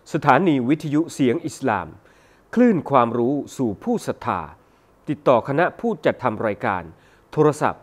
สถานีวิทยุเสียงอิสลามคลื่นความรู้สู่ผู้ศรัทธาติดต่อคณะผู้จัดทำรายการโทรศัพท์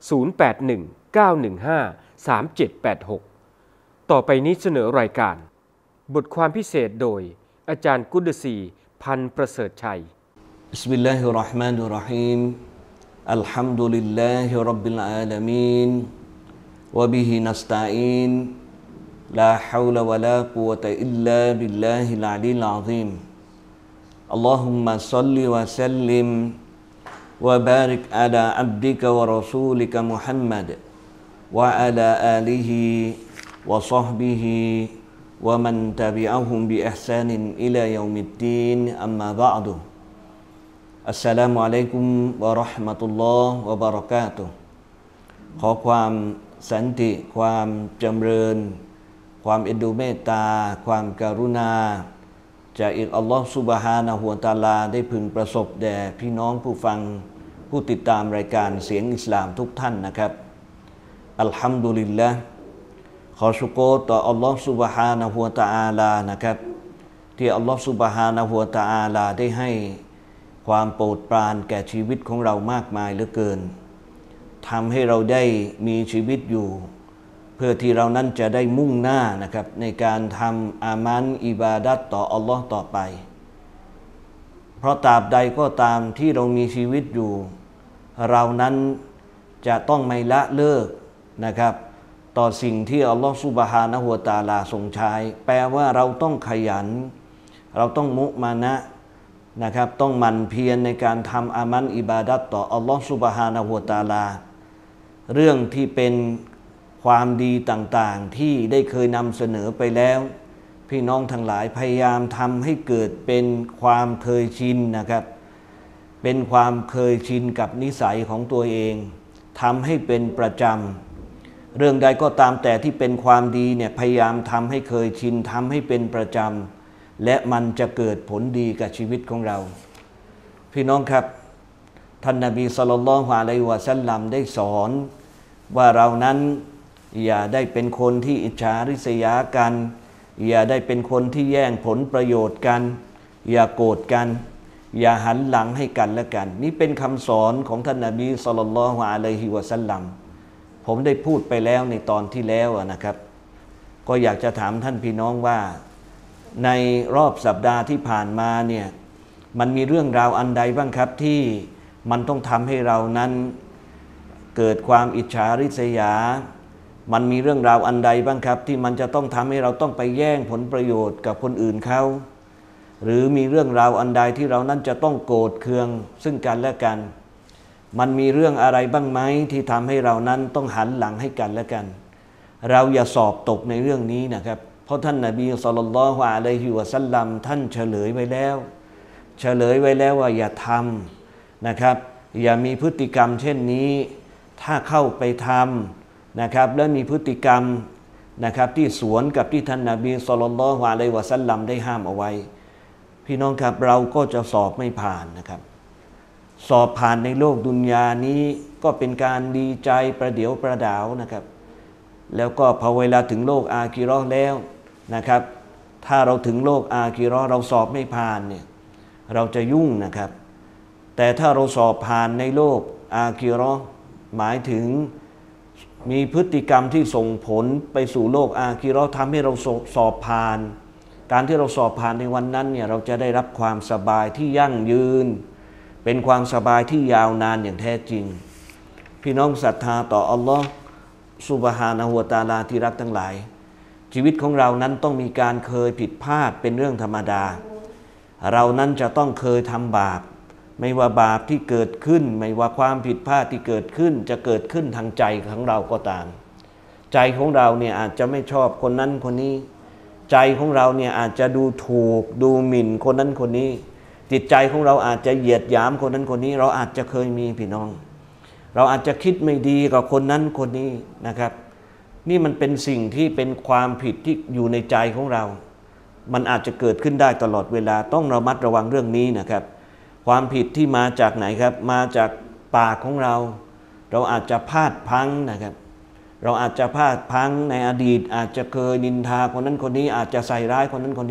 0819153786ต่อไปนี้เสนอรายการบทความพิเศษโดยอาจารย์กุดซีพันธ์ประเสริฐชัยบิสมิลลาฮิรเราะห์มานิรเราะฮีมอัลฮัมดุลิลลาฮิร็อบบิลอาลามีนวะบิฮินัสตะอีนลาฮาวละวะลากุวะตะอิลลาบิลลาฮิลอะลีลอะซีมอัลลอฮุมมะศ็อลลิวะซัลลิมวะบาริกอะลาอับดิกะวะรอซูลิกะมุฮัมมัดวะอะลาอาลิฮิวะศอฮบิฮิวะมันตะบิอะฮุมบิอิห์ซานินอิลายอมิดดีนอัมมาบะอ์ดุอัสสลามุอะลัยกุมวะเราะห์มะตุลลอฮ์วะบะเราะกาตุฮ์ขอความสันติความจำเริญความเอ็นดูเมตตาความกรุณาจากอัลลอฮฺซุบฮานะฮูวะตะอาลาได้พึงประสบแด่พี่น้องผู้ฟังผู้ติดตามรายการเสียงอิสลามทุกท่านนะครับอัลฮัมดุลิลละห์ขอชุกรต่ออัลลอฮฺซุบฮานะฮูวะตะอาลานะครับที่อัลลอฮฺซุบฮานะฮูวะตะอาลาได้ให้ความโปรดปรานแก่ชีวิตของเรามากมายเหลือเกินทำให้เราได้มีชีวิตอยู่เพื่อที่เรานั้นจะได้มุ่งหน้านะครับในการทำอามันอิบาดัตต่ออัลลอฮ์ต่อไปเพราะตราบใดก็ตามที่เรามีชีวิตอยู่เรานั้นจะต้องไม่ละเลิกนะครับต่อสิ่งที่อัลลอฮ์ซุบฮานะฮูวะตะอาลาทรงใช้แปลว่าเราต้องขยันเราต้องมุมานะนะครับต้องหมั่นเพียรในการทำอามันอิบาดัตต่ออัลลอฮ์ซุบฮานะฮูวะตะอาลาเรื่องที่เป็นความดีต่างๆที่ได้เคยนำเสนอไปแล้วพี่น้องทั้งหลายพยายามทำให้เกิดเป็นความเคยชินนะครับเป็นความเคยชินกับนิสัยของตัวเองทำให้เป็นประจำเรื่องใดก็ตามแต่ที่เป็นความดีเนี่ยพยายามทำให้เคยชินทำให้เป็นประจำและมันจะเกิดผลดีกับชีวิตของเราพี่น้องครับท่านนบีศ็อลลัลลอฮุอะลัยฮิวะซัลลัมได้สอนว่าเรานั้นอย่าได้เป็นคนที่อิจฉาริษยากันอย่าได้เป็นคนที่แย่งผลประโยชน์กันอย่าโกรธกันอย่าหันหลังให้กันและกันนี่เป็นคำสอนของท่านนบีศ็อลลัลลอฮุอะลัยฮิวะซัลลัมผมได้พูดไปแล้วในตอนที่แล้วนะครับก็อยากจะถามท่านพี่น้องว่าในรอบสัปดาห์ที่ผ่านมาเนี่ยมันมีเรื่องราวอันใดบ้างครับที่มันต้องทำให้เรานั้นเกิดความอิจฉาริษยามันมีเรื่องราวอันใดบ้างครับที่มันจะต้องทำให้เราต้องไปแย่งผลประโยชน์กับคนอื่นเขาหรือมีเรื่องราวอันใดที่เรานั้นจะต้องโกรธเคืองซึ่งกันและกันมันมีเรื่องอะไรบ้างไหมที่ทำให้เรานั้นต้องหันหลังให้กันและกันเราอย่าสอบตกในเรื่องนี้นะครับเพราะท่านนบีศ็อลลัลลอฮุอะลัยฮิวะซัลลัมท่านเฉลยไว้แล้วว่าอย่าทำนะครับอย่ามีพฤติกรรมเช่นนี้ถ้าเข้าไปทำนะครับและมีพฤติกรรมนะครับที่สวนกับที่ท่านนบีศ็อลลัลลอฮุอะลัยฮิวะซัลลัมได้ห้ามเอาไว้พี่น้องครับเราก็จะสอบไม่ผ่านนะครับสอบผ่านในโลกดุนยานี้ก็เป็นการดีใจประเดี๋ยวประดาวนะครับแล้วก็พอเวลาถึงโลกอาคิเราะห์แล้วนะครับถ้าเราถึงโลกอาคิเราะห์เราสอบไม่ผ่านเนี่ยเราจะยุ่งนะครับแต่ถ้าเราสอบผ่านในโลกอาคิเราะห์หมายถึงมีพฤติกรรมที่ส่งผลไปสู่โลกอาคิเราะห์ทำให้เราสอบผ่านการที่เราสอบผ่านในวันนั้นเนี่ยเราจะได้รับความสบายที่ยั่งยืนเป็นความสบายที่ยาวนานอย่างแท้จริงพี่น้องศรัทธาต่ออัลลอฮ์ซุบฮานะฮูวะตะอาลาที่รักทั้งหลายชีวิตของเรานั้นต้องมีการเคยผิดพลาดเป็นเรื่องธรรมดาเรานั้นจะต้องเคยทำบาปไม่ว่าบาปที่เกิดขึ้นไม่ว่าความผิดพลาดที่เกิดขึ้นจะเกิดขึ้นทางใจของเราก็ตามใจของเราเนี่ยอาจจะไม่ชอบคนนั้นคนนี้ใจของเราเนี่ยอาจจะดูถูกดูหมิ่นคนนั้นคนนี้จิตใจของเราอาจจะเหยียดหยามคนนั้นคนนี้เราอาจจะเคยมีพี่น้องเราอาจจะคิดไม่ดีกับคนนั้นคนนี้นะครับนี่มันเป็นสิ่งที่เป็นความผิดที่อยู่ในใจของเรามันอาจจะเกิดขึ้นได้ตลอดเวลาต้องระมัดระวังเรื่องนี้นะครับความผิดที่มาจากไหนครับมาจากปากของเราอาจจะพลาดพลั้งนะครับเราอาจจะพลาดพลั้งในอดีตอาจจะเคยนินทาคนนั้นคนนี้อาจจะใส่ร้ายคนนั้นคนนี้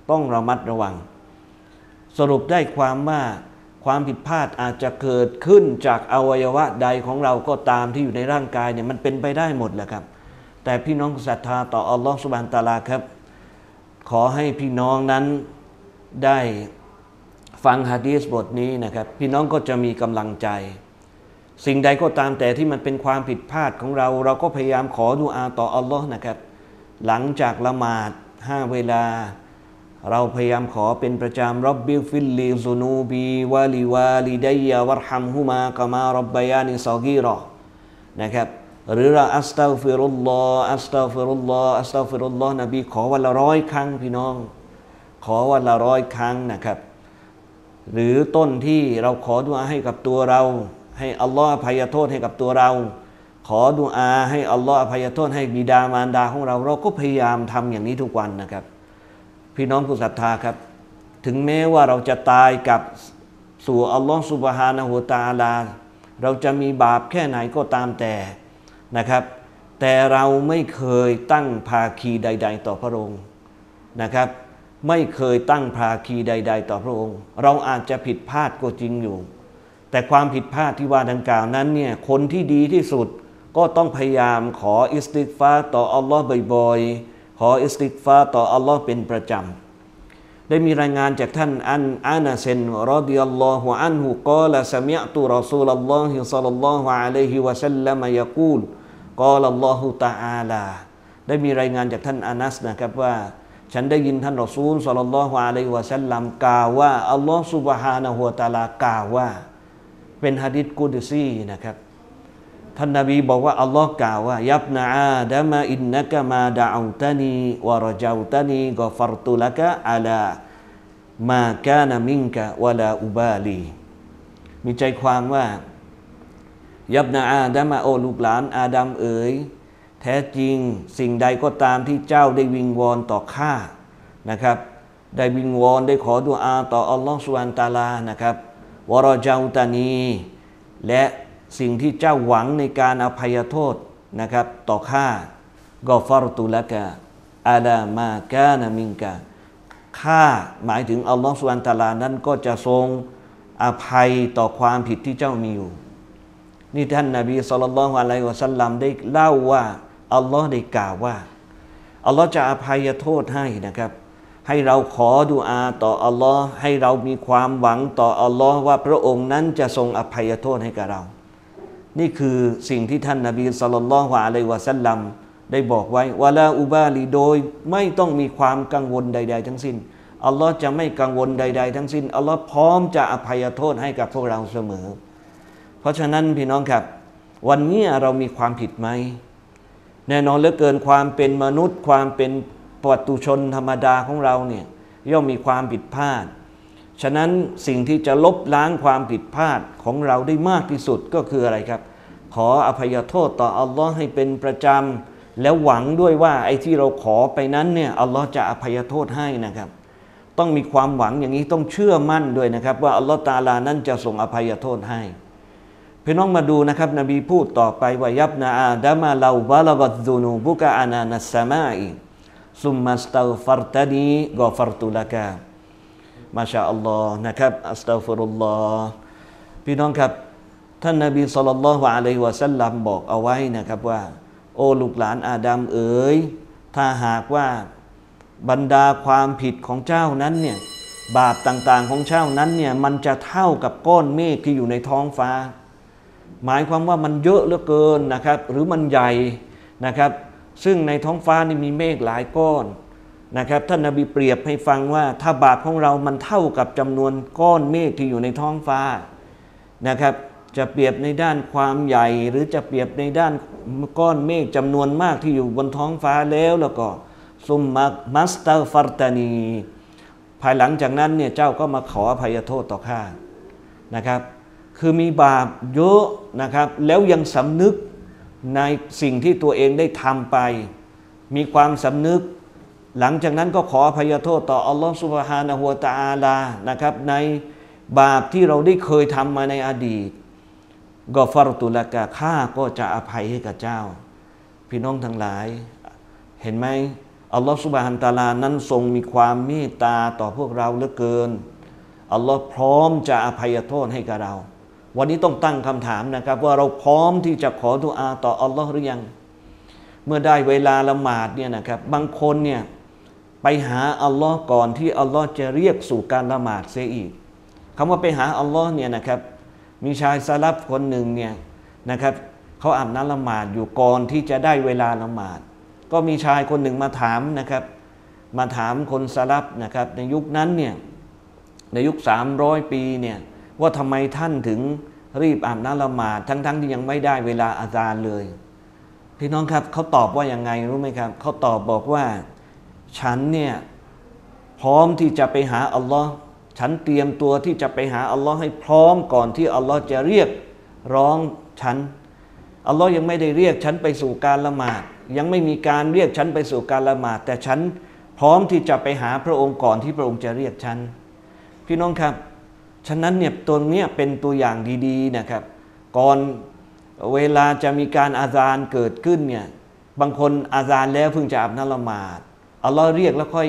ต้องระมัดระวังสรุปได้ความว่าความผิดพลาดอาจจะเกิดขึ้นจากอวัยวะใดของเราก็ตามที่อยู่ในร่างกายเนี่ยมันเป็นไปได้หมดแหละครับแต่พี่น้องศรัทธาต่ออัลลอฮฺซุบฮานะฮูวะตะอาลาครับขอให้พี่น้องนั้นได้ฟังหะดีษบทนี้นะครับพี่น้องก็จะมีกำลังใจสิ่งใดก็ตามแต่ที่มันเป็นความผิดพลาดของเราเราก็พยายามขอดุอาต่ออัลลอฮ์นะครับหลังจากละหมาด5เวลาเราพยายามขอเป็นประจำร็อบบิฟิลลีซุนูบีวาลิวาลิดัยยะวัรฮัมฮุมากะมาร็อบบายานิซอกีรอนะครับหรือเราอัสตัฆฟิรุลลอฮ์อัสตัฆฟิรุลลอฮ์อัสตัฆฟิรุลลอฮ์นบีขอวันละ100 ครั้งพี่น้องขอวันละ100 ครั้งนะครับหรือต้นที่เราขอดุอาให้กับตัวเราให้อัลลอฮ์อภัยโทษให้กับตัวเราขอดุอาให้อัลลอฮ์อภัยโทษให้บิดามารดาของเราเราก็พยายามทำอย่างนี้ทุกวันนะครับพี่น้องผู้ศรัทธาครับถึงแม้ว่าเราจะตายกับสู่อัลลอฮ์ซุบฮานะฮูวะตะอาลาเราจะมีบาปแค่ไหนก็ตามแต่นะครับแต่เราไม่เคยตั้งภาคีใดๆต่อพระองค์นะครับไม่เคยตั้งภาคีใดๆต่อพระองค์เราอาจจะผิดพลาดก็จริงอยู่แต่ความผิดพลาดที่ว่าดังกล่าวนั้นเนี่ยคนที่ดีที่สุดก็ต้องพยายามขออิสติฆฟารต่ออัลลอฮ์บ่อยๆขออิสติฆฟารต่ออัลลอฮ์เป็นประจำได้มีรายงานจากท่านอานาเซนรอฎิยัลลอฮุอันฮุกอลสะมิอ์ตุรอซูลัลลอฮิศ็อลลัลลอฮุอะลัยฮิวะซัลลัมยะกูลกอลัลลอฮุตะอาลาได้มีรายงานจากท่านอานัสนะครับว่าฉันได้ยินท่านรอซูลศ็อลลัลลอฮุอะลัยฮิวะซัลลัมกล่าวว่าอัลลอฮ์ซุบฮานะฮูวะตะอาลากล่าวว่าเป็นหะดีษกุดซีนะครับท่านนบีบอกว่าอัลลอฮ์กล่าวว่ายับนะอาดะมะอินนะกะมาดะอูตานีวะระจาตานีกอฟัรตุละกะอะลามากานะมินกะวะลาอุบาลีมีใจความว่ายับนะอาดะมะโอลูกหลานอาดัมเอ๋ยแท้จริงสิ่งใดก็ตามที่เจ้าได้วิงวอนต่อข้านะครับได้วิงวอนได้ขอดุอาต่ออัลลอฮ์ซุบฮานะฮูวะตะอาลานะครับวะรอจาตานีและสิ่งที่เจ้าหวังในการอภัยโทษนะครับต่อข้ากอฟารตุละกะอาลามากานะมินกะข้าหมายถึงอัลลอฮฺซุบฮานะฮูวะตะอาลานั้นก็จะทรงอภัยต่อความผิดที่เจ้ามีอยู่นี่ท่านนบีศ็อลลัลลอฮุอะลัยฮิวะซัลลัมได้เล่าว่าอัลลอฮ์ได้กล่าวว่าอัลลอฮ์จะอภัยโทษให้นะครับให้เราขอดุอาต่ออัลลอฮ์ให้เรามีความหวังต่ออัลลอฮ์ว่าพระองค์นั้นจะทรงอภัยโทษให้กับเรานี่คือสิ่งที่ท่านนบีศ็อลลัลลอฮุอะลัยฮิวะซัลลัมได้บอกไว้วะลาอุบาลีโดยไม่ต้องมีความกังวลใดๆทั้งสิ้นอัลลอฮ์จะไม่กังวลใดๆทั้งสิ้นอัลลอฮ์พร้อมจะอภัยโทษให้กับพวกเราเสมอเพราะฉะนั้นพี่น้องครับวันนี้เรามีความผิดไหมแน่นอนเหลือเกินความเป็นมนุษย์ความเป็นปุถุชนธรรมดาของเราเนี่ยย่อมมีความผิดพลาดฉะนั้นสิ่งที่จะลบล้างความผิดพลาดของเราได้มากที่สุดก็คืออะไรครับขออภัยโทษต่ออัลลอฮ์ให้เป็นประจำแล้วหวังด้วยว่าไอ้ที่เราขอไปนั้นเนี่ยอัลลอฮ์จะอภัยโทษให้นะครับต้องมีความหวังอย่างนี้ต้องเชื่อมั่นด้วยนะครับว่าอัลลอฮ์ตะอาลานั้นจะทรงอภัยโทษให้พี่น้องมาดูนะครับนบีพูดต่อไปว่ายับนะอาดะมะลาบะละกัตซุนูบุกะอานานัสสะมาอิซุมมัสตัฆฟัรตานีกอฟัรตุละกะมาชาอัลลอฮ์นะครับอัสตัฆฟิรุลลอฮ์พี่น้องครับท่านนบีศ็อลลัลลอฮุอะลัยฮิวะซัลลัมบอกเอาไว้นะครับว่าโอ้ลูกหลานอาดัมเอ๋ยถ้าหากว่าบรรดาความผิดของเจ้านั้นเนี่ยบาปต่างๆของเจ้านั้นเนี่ยมันจะเท่ากับก้อนเมฆที่อยู่ในท้องฟ้าหมายความว่ามันเยอะเหลือเกินนะครับหรือมันใหญ่นะครับซึ่งในท้องฟ้านี่มีเมฆหลายก้อนนะครับท่านนบีเปรียบให้ฟังว่าถ้าบาปของเรามันเท่ากับจำนวนก้อนเมฆที่อยู่ในท้องฟ้านะครับจะเปรียบในด้านความใหญ่หรือจะเปรียบในด้านก้อนเมฆจำนวนมากที่อยู่บนท้องฟ้าแล้วก็ซุมมัสตัฆฟัรตานีภายหลังจากนั้นเนี่ยเจ้าก็มาขออภัยโทษต่อข้านะครับคือมีบาปเยอะนะครับแล้วยังสำนึกในสิ่งที่ตัวเองได้ทำไปมีความสำนึกหลังจากนั้นก็ขออภัยโทษต่ออัลลอฮฺซุบฮานะฮูวะตะอาลานะครับในบาปที่เราได้เคยทำมาในอดีตกอฟัรตุละกะข้าก็จะอภัยให้กับเจ้าพี่น้องทั้งหลายเห็นไหมอัลลอฮฺซุบฮานะฮูวะตะอาลานั้นทรงมีความเมตตาต่อพวกเราเหลือเกินอัลลอฮ์พร้อมจะอภัยโทษให้กับเราวันนี้ต้องตั้งคำถามนะครับว่าเราพร้อมที่จะขอดุอาต่ออัลลอฮ์หรือยังเมื่อได้เวลาละหมาดเนี่ยนะครับบางคนเนี่ยไปหาอัลลอฮ์ก่อนที่อัลลอฮ์จะเรียกสู่การละหมาดเสียอีกคำว่าไปหาอัลลอฮ์เนี่ยนะครับมีชายซะลัฟคนหนึ่งเนี่ยนะครับเขาอาบน้ำละหมาดอยู่ก่อนที่จะได้เวลาละหมาดก็มีชายคนหนึ่งมาถามนะครับมาถามคนซะลัฟนะครับในยุคนั้นเนี่ยในยุค300 ปีเนี่ยว่าทำไมท่านถึงรีบอาบน้ำละหมาดทั้งที่ยังไม่ได้เวลาอาซานเลยพี่น้องครับเขาตอบว่ายังไงรู้ไหมครับเขาตอบบอกว่าฉันเนี่ยพร้อมที่จะไปหาอัลลอฮ์ฉันเตรียมตัวที่จะไปหาอัลลอฮ์ให้พร้อมก่อนที่อัลลอฮ์จะเรียกร้องฉันอัลลอฮ์ยังไม่ได้เรียกฉันไปสู่การละหมาดยังไม่มีการเรียกฉันไปสู่การละหมาดแต่ฉันพร้อมที่จะไปหาพระองค์ก่อนที่พระองค์จะเรียกฉันพี่น้องครับฉะนั้นเนี่ยตัวนี้เป็นตัวอย่างดีๆนะครับก่อนเวลาจะมีการอาซานเกิดขึ้นเนี่ยบางคนอาซานแล้วเพิ่งจะอาบน้ำละหมาดอัลลอฮ์เรียกแล้วค่อย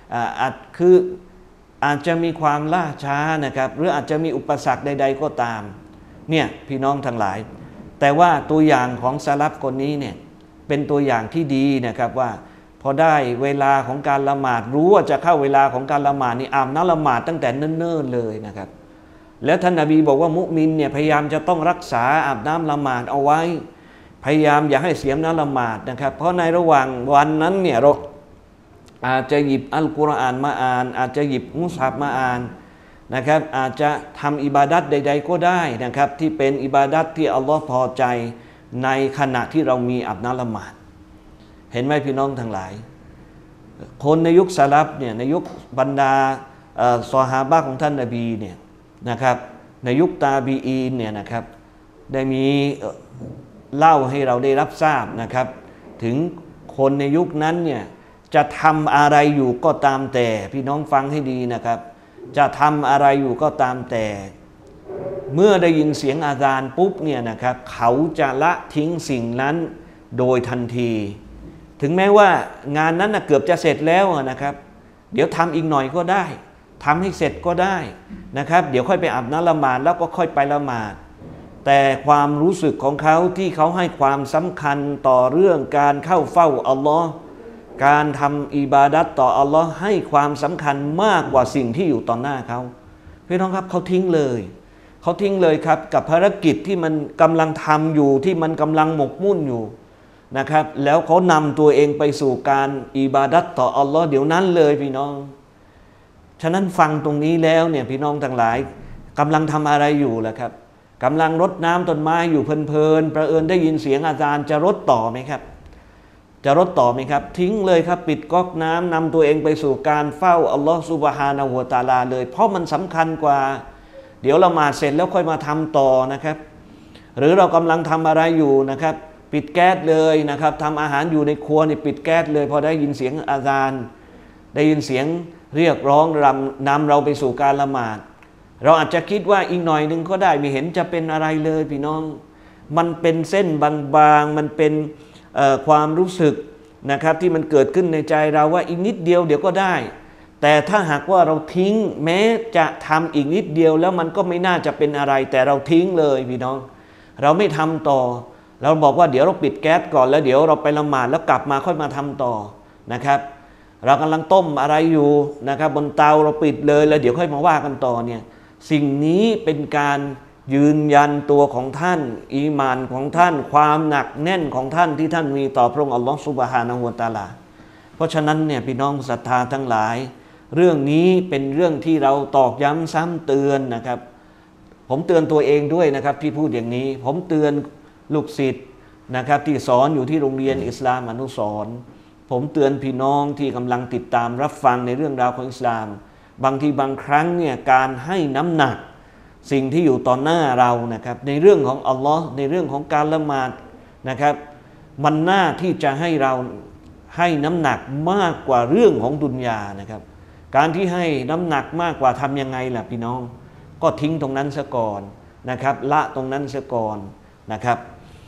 อาจจะมีความล่าช้านะครับหรืออาจจะมีอุปสรรคใดๆก็ตามเนี่ยพี่น้องทั้งหลายแต่ว่าตัวอย่างของซะลัฟคนนี้เนี่ยเป็นตัวอย่างที่ดีนะครับว่าพอได้เวลาของการละหมาดรู้ว่าจะเข้าเวลาของการละหมาดนี่อาบน้ำละหมาดตั้งแต่เนิ่นๆเลยนะครับแล้วท่านนบีบอกว่ามุมินเนี่ยพยายามจะต้องรักษาอาบน้ำละหมาดเอาไว้พยายามอย่าให้เสียน้ำละหมาดนะครับเพราะในระหว่างวันนั้นเนี่ยเราอาจจะหยิบอัลกุรอานมาอ่านอาจจะหยิบมุสฮัฟมาอ่านนะครับอาจจะทำอิบาดัตใดๆก็ได้นะครับที่เป็นอิบาดัตที่อัลลอฮ์พอใจในขณะที่เรามีอาบน้ำละหมาดเห็นไหมพี่น้องทั้งหลายคนในยุคซะลัฟเนี่ยในยุคบรรดาซอฮาบะห์ของท่านนบีเนี่ยนะครับในยุคตาบีอีนเนี่ยนะครับได้มีเล่าให้เราได้รับทราบนะครับถึงคนในยุคนั้นเนี่ยจะทำอะไรอยู่ก็ตามแต่พี่น้องฟังให้ดีนะครับจะทำอะไรอยู่ก็ตามแต่เมื่อได้ยินเสียงอาซานปุ๊บเนี่ยนะครับเขาจะละทิ้งสิ่งนั้นโดยทันทีถึงแม้ว่างานนั้นเกือบจะเสร็จแล้วนะครับเดี๋ยวทำอีกหน่อยก็ได้ทำให้เสร็จก็ได้นะครับเดี๋ยวค่อยไปอาบน้ำละหมาดแล้วก็ค่อยไปละหมาดแต่ความรู้สึกของเขาที่เขาให้ความสำคัญต่อเรื่องการเข้าเฝ้าอัลลอฮ์การทำอิบาดัตต่ออัลลอฮ์ให้ความสำคัญมากกว่าสิ่งที่อยู่ต่อหน้าเขาพี่น้องครับเขาทิ้งเลยครับกับภารกิจที่มันกำลังทำอยู่ที่มันกำลังหมกมุ่นอยู่นะครับแล้วเขานำตัวเองไปสู่การอิบาดัตต่ออัลลอฮ์เดี๋ยวนั้นเลยพี่น้องฉะนั้นฟังตรงนี้แล้วเนี่ยพี่น้องทั้งหลายกำลังทำอะไรอยู่ล่ะครับกำลังรดน้ำต้นไม้อยู่เพลินๆประเอิญได้ยินเสียงอาจารย์จะรดต่อไหมครับจะรดต่อไหมครับทิ้งเลยครับปิดก๊อกน้ำนำตัวเองไปสู่การเฝ้าอัลลอฮฺซุบฮานะฮูวะตะอาลาเลยเพราะมันสำคัญกว่าเดี๋ยวละหมาดเสร็จแล้วค่อยมาทำต่อนะครับหรือเรากำลังทำอะไรอยู่นะครับปิดแก๊สเลยนะครับทำอาหารอยู่ในครัวนี่ปิดแก๊สเลยพอได้ยินเสียงอาซานได้ยินเสียงเรียกร้องนำเราไปสู่การละหมาดเราอาจจะคิดว่าอีกหน่อยนึงก็ได้ไม่เห็นจะเป็นอะไรเลยพี่น้องมันเป็นเส้นบางๆมันเป็นความรู้สึกนะครับที่มันเกิดขึ้นในใจเราว่าอีกนิดเดียวเดี๋ยวก็ได้แต่ถ้าหากว่าเราทิ้งแม้จะทำอีกนิดเดียวแล้วมันก็ไม่น่าจะเป็นอะไรแต่เราทิ้งเลยพี่น้องเราไม่ทำต่อเราบอกว่าเดี๋ยวเราปิดแก๊สก่อนแล้วเดี๋ยวเราไปละหมาดแล้วกลับมาค่อยมาทำต่อนะครับเรากำลังต้มอะไรอยู่นะครับบนเตาเราปิดเลยแล้วเดี๋ยวค่อยมาว่ากันต่อเนี่ยสิ่งนี้เป็นการยืนยันตัวของท่านอีหม่านของท่านความหนักแน่นของท่านที่ท่านมีต่อพระองค์อัลลอฮฺซุบฮานะฮูวะตะอาลาเพราะฉะนั้นเนี่ยพี่น้องศรัทธาทั้งหลายเรื่องนี้เป็นเรื่องที่เราตอกย้ำซ้ำเตือนนะครับผมเตือนตัวเองด้วยนะครับที่พูดอย่างนี้ผมเตือนลูกศิษย์นะครับที่สอนอยู่ที่โรงเรียนอิสลามอนุสรณ์ผมเตือนพี่น้องที่กำลังติดตามรับฟังในเรื่องราวของอิสลามบางทีบางครั้งเนี่ยการให้น้ำหนักสิ่งที่อยู่ต่อหน้าเรานะครับในเรื่องของอัลลอฮ์ในเรื่องของการละหมาดนะครับมันน่าที่จะให้เราให้น้ำหนักมากกว่าเรื่องของดุนยานะครับการที่ให้น้ำหนักมากกว่าทำยังไงล่ะพี่น้องก็ทิ้งตรงนั้นซะก่อนนะครับละตรงนั้นซะก่อนนะครับ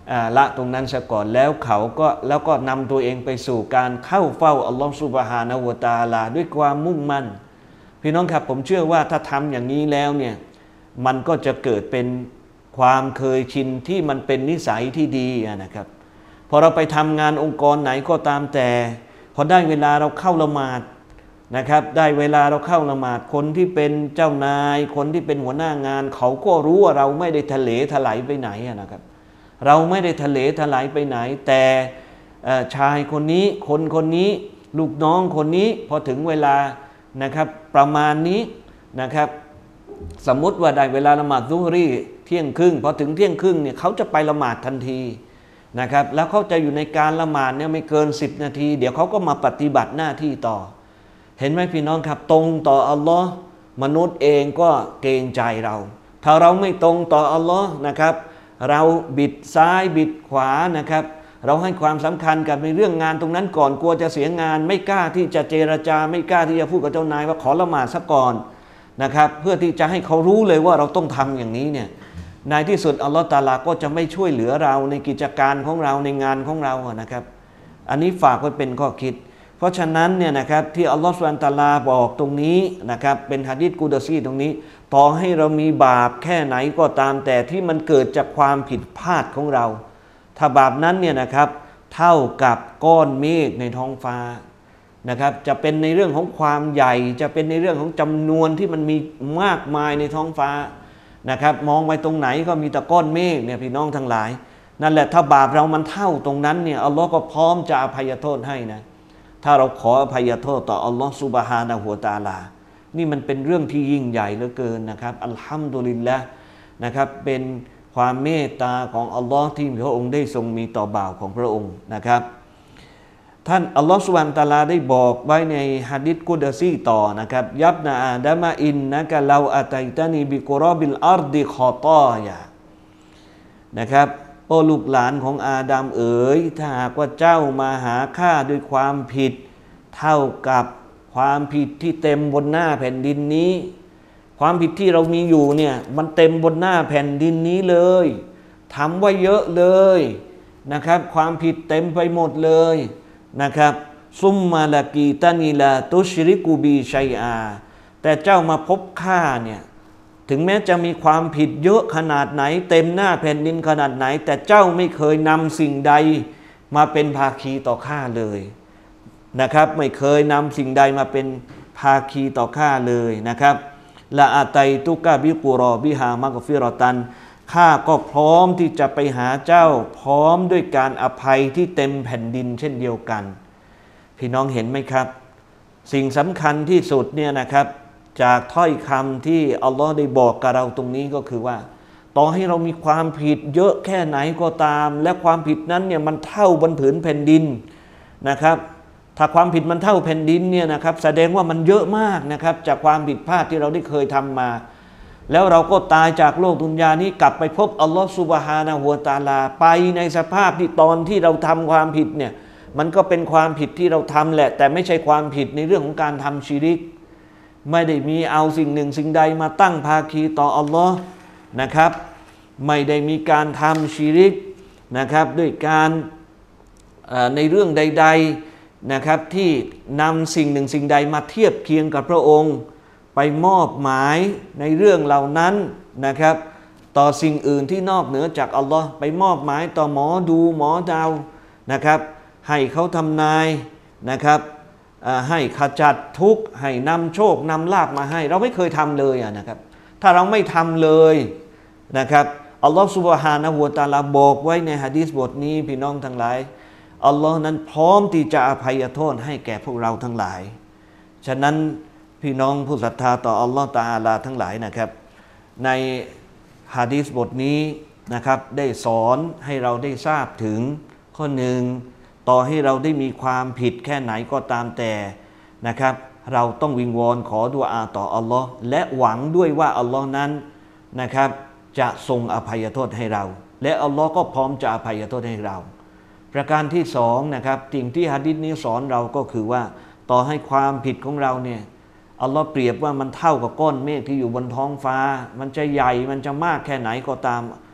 ละตรงนั้นซะก่อนแล้วก็นำตัวเองไปสู่การเข้าเฝ้าอัลลอฮฺซุบฮานะฮูวะตะอาลาด้วยความมุ่งมั่นพี่น้องครับผมเชื่อว่าถ้าทำอย่างนี้แล้วเนี่ยมันก็จะเกิดเป็นความเคยชินที่มันเป็นนิสัยที่ดีนะครับพอเราไปทำงานองค์กรไหนก็ตามแต่พอได้เวลาเราเข้าละหมาดนะครับได้เวลาเราเข้าละหมาดคนที่เป็นเจ้านายคนที่เป็นหัวหน้างานเขาก็รู้ว่าเราไม่ได้ทะเลถลายไปไหนนะครับเราไม่ได้ทะเลถลายไปไหนแต่ชายคนนี้คนนี้ลูกน้องคนนี้พอถึงเวลานะครับประมาณนี้นะครับสมมุติว่าได้เวลาละหมาดซุฮรีเที่ยงครึ่งพอถึงเที่ยงครึ่งเนี่ยเขาจะไปละหมาดทันทีนะครับแล้วเขาจะอยู่ในการละหมาดเนี่ยไม่เกิน10 นาทีเดี๋ยวเขาก็มาปฏิบัติหน้าที่ต่อเห็นไหมพี่น้องครับตรงต่ออัลลอฮ์มนุษย์เองก็เกรงใจเราถ้าเราไม่ตรงต่ออัลลอฮ์นะครับเราบิดซ้ายบิดขวานะครับเราให้ความสำคัญกับในเรื่องงานตรงนั้นก่อนกลัวจะเสียงานไม่กล้าที่จะเจรจาไม่กล้าที่จะพูดกับเจ้านายว่าขอละหมาดซะก่อนนะครับเพื่อที่จะให้เขารู้เลยว่าเราต้องทำอย่างนี้เนี่ยในที่สุดอัลลอฮฺตะอาลาก็จะไม่ช่วยเหลือเราในกิจการของเราในงานของเรานะครับอันนี้ฝากไว้เป็นข้อคิดเพราะฉะนั้นเนี่ยนะครับที่อัลลอฮฺซุบฮานะฮูวะตะอาลาบอกตรงนี้นะครับเป็นหะดีษกุดซีตรงนี้ต่อให้เรามีบาปแค่ไหนก็ตามแต่ที่มันเกิดจากความผิดพลาดของเราถ้าบาปนั้นเนี่ยนะครับเท่ากับก้อนเมฆในท้องฟ้านะครับจะเป็นในเรื่องของความใหญ่จะเป็นในเรื่องของจำนวนที่มันมีมากมายในท้องฟ้านะครับมองไปตรงไหนก็มีแต่ก้อนเมฆเนี่ยพี่น้องทั้งหลายนั่นแหละถ้าบาปเรามันเท่าตรงนั้นเนี่ยอัลลอฮ์ก็พร้อมจะอภัยโทษให้นะถ้าเราขออภัยโทษต่ออัลลอฮ์ซุบฮานะฮูวะตะอาลานี่มันเป็นเรื่องที่ยิ่งใหญ่เหลือเกินนะครับอัลฮัมดุลิลละห์นะครับเป็นความเมตตาของอัลลอฮ์ที่พระองค์ได้ทรงมีต่อบ่าวของพระองค์นะครับท่านอัลลอฮ์ซุบฮานะฮูวะตะอาลาได้บอกไว้ในหะดีษกุดซีต่อนะครับยับนาอาดามะอินนะกะลาอะตัยตานีบิกุรอบิลอัรฎิคอตอยานะครับโอ้ลูกหลานของอาดัมเอ๋ยถ้าหากว่าเจ้ามาหาข้าด้วยความผิดเท่ากับความผิดที่เต็มบนหน้าแผ่นดินนี้ความผิดที่เรามีอยู่เนี่ยมันเต็มบนหน้าแผ่นดินนี้เลยทำไว้เยอะเลยนะครับความผิดเต็มไปหมดเลยนะครับซุมมาลากีตานีลาตุชริกูบีชัยอาแต่เจ้ามาพบข้าเนี่ยถึงแม้จะมีความผิดเยอะขนาดไหนเต็มหน้าแผ่นดินขนาดไหนแต่เจ้าไม่เคยนำสิ่งใดมาเป็นภาคีต่อข้าเลยนะครับไม่เคยนำสิ่งใดมาเป็นภาคีต่อข้าเลยนะครับละอาตัยตุกะบิกุรอบิฮามักฟิรอตันข้าก็พร้อมที่จะไปหาเจ้าพร้อมด้วยการอภัยที่เต็มแผ่นดินเช่นเดียวกันพี่น้องเห็นไหมครับสิ่งสำคัญที่สุดเนี่ยนะครับจากถ้อยคำที่อัลลอฮ์ได้บอกกับเราตรงนี้ก็คือว่าต่อให้เรามีความผิดเยอะแค่ไหนก็ตามและความผิดนั้นเนี่ยมันเท่าบนผืนแผ่นดินนะครับถ้าความผิดมันเท่าแผ่นดินเนี่ยนะครับแสดงว่ามันเยอะมากนะครับจากความผิดพลาดที่เราได้เคยทำมาแล้วเราก็ตายจากโลกดุนยานี้กลับไปพบอัลลอฮ์ซุบฮานะฮูวะตะอาลาไปในสภาพที่ตอนที่เราทำความผิดเนี่ยมันก็เป็นความผิดที่เราทำแหละแต่ไม่ใช่ความผิดในเรื่องของการทำชิริกไม่ได้มีเอาสิ่งหนึ่งสิ่งใดมาตั้งภาคีต่ออัลลอฮ์นะครับไม่ได้มีการทำชิริกนะครับด้วยการในเรื่องใดๆนะครับที่นำสิ่งหนึ่งสิ่งใดมาเทียบเคียงกับพระองค์ไปมอบหมายในเรื่องเหล่านั้นนะครับต่อสิ่งอื่นที่นอกเหนือจากอัลลอฮ์ไปมอบหมายต่อหมอดูหมอดาวนะครับให้เขาทำนายนะครับให้ขจัดทุกข์ให้นำโชคนำลาภมาให้เราไม่เคยทำเลยนะครับถ้าเราไม่ทำเลยนะครับอัลลอฮฺซุบฮานะฮูวะตะอาลาบอกไว้ในหะดีษบทนี้พี่น้องทั้งหลายอัลลอฮ์นั้นพร้อมที่จะอภัยโทษให้แก่พวกเราทั้งหลายฉะนั้นพี่น้องผู้ศรัทธาต่ออัลลอฮ์ตะอาลาทั้งหลายนะครับในหะดีษบทนี้นะครับได้สอนให้เราได้ทราบถึงข้อหนึ่งต่อให้เราได้มีความผิดแค่ไหนก็ตามแต่นะครับเราต้องวิงวอนขอดุอาต่ออัลลอฮ์และหวังด้วยว่าอัลลอฮ์นั้นนะครับจะทรงอภัยโทษให้เราและอัลลอฮ์ก็พร้อมจะอภัยโทษให้เราประการที่สองนะครับสิ่งที่หะดีษนี้สอนเราก็คือว่าต่อให้ความผิดของเราเนี่ยอัลลอฮ์เปรียบว่ามันเท่ากับก้อนเมฆที่อยู่บนท้องฟ้ามันจะใหญ่มันจะมากแค่ไหนก็ตาม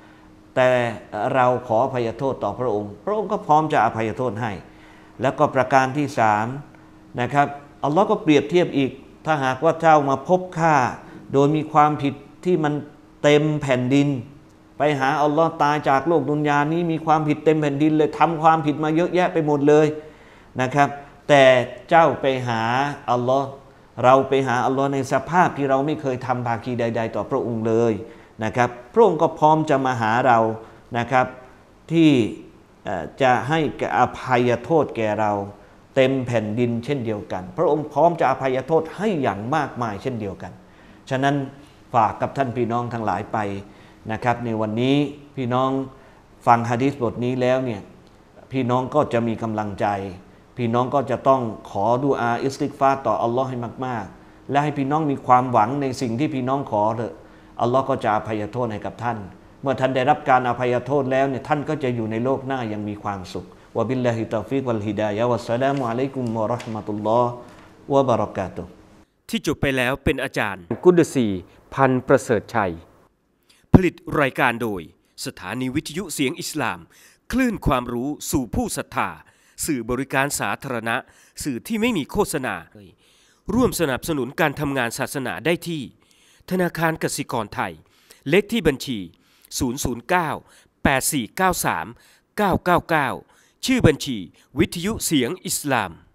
แต่เราขออภัยโทษต่อพระองค์พระองค์ก็พร้อมจะอภัยโทษให้แล้วก็ประการที่3นะครับอัลลอฮ์ก็เปรียบเทียบอีกถ้าหากว่าเจ้ามาพบข้าโดยมีความผิดที่มันเต็มแผ่นดินไปหาอัลลอฮ์ตายจากโลกดุนยานี้มีความผิดเต็มแผ่นดินเลยทำความผิดมาเยอะแยะไปหมดเลยนะครับแต่เจ้าไปหาอัลลอฮ์เราไปหาอัลลอฮ์ในสภาพที่เราไม่เคยทำภาคีใดๆต่อพระองค์เลยนะครับพระองค์ก็พร้อมจะมาหาเรานะครับที่จะให้อภัยโทษแก่เราเต็มแผ่นดินเช่นเดียวกันพระองค์พร้อมจะอภัยโทษให้อย่างมากมายเช่นเดียวกันฉะนั้นฝากกับท่านพี่น้องทั้งหลายไปนะครับในวันนี้พี่น้องฟังหะดีษบทนี้แล้วเนี่ยพี่น้องก็จะมีกำลังใจพี่น้องก็จะต้องขอดุอาอิสติฆฟารต่ออัลลอฮ์ให้มากๆและให้พี่น้องมีความหวังในสิ่งที่พี่น้องขอเถอะอัลลอฮ์ก็จะอภัยโทษให้กับท่านเมื่อท่านได้รับการอภัยโทษแล้วเนี่ยท่านก็จะอยู่ในโลกหน้าอย่างมีความสุขวะบิลลาฮิตอฟิกวัลฮิดายะฮ์วัสสลามุอะลัยกุมวะเราะห์มะตุลลอฮ์วะบะเราะกาตุฮ์ที่จบไปแล้วเป็นอาจารย์กุดซีพันประเสริฐชัยผลิตรายการโดยสถานีวิทยุเสียงอิสลามคลื่นความรู้สู่ผู้ศรัทธาสื่อบริการสาธารณะสื่อที่ไม่มีโฆษณาร่วมสนับสนุนการทำงานศาสนาได้ที่ธนาคารกสิกรไทยเลขที่บัญชี009 8493 999ชื่อบัญชีวิทยุเสียงอิสลาม